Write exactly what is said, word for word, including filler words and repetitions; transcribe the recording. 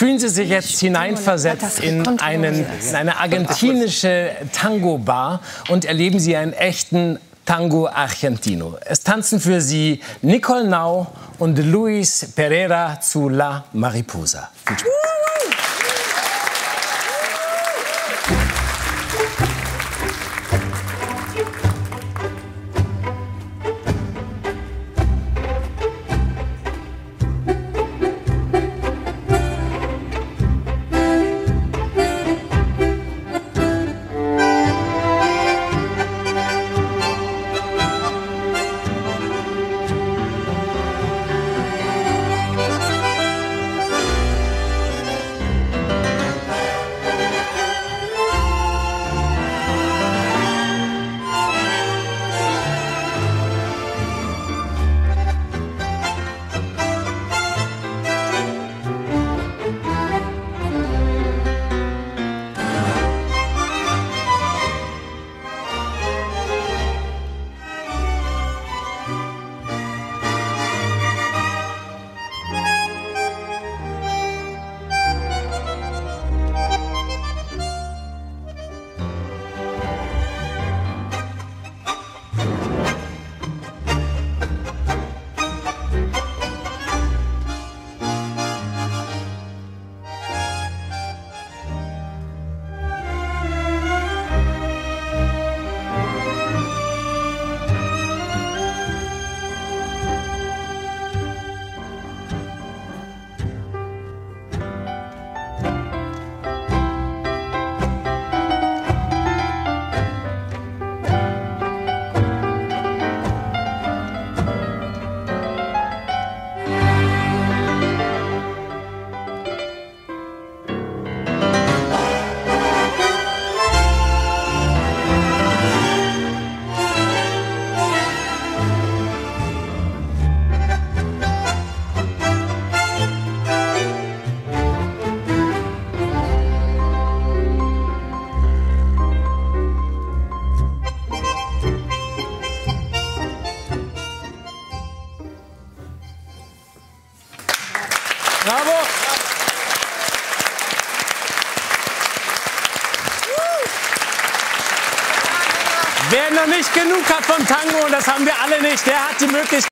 Fühlen Sie sich jetzt hineinversetzt in, einen, in eine argentinische Tango-Bar und erleben Sie einen echten Tango Argentino. Es tanzen für Sie Nicole Nau und Luis Pereira zu La Mariposa. Viel Spaß. Bravo! Wer noch nicht genug hat vom Tango, und das haben wir alle nicht, der hat die Möglichkeit.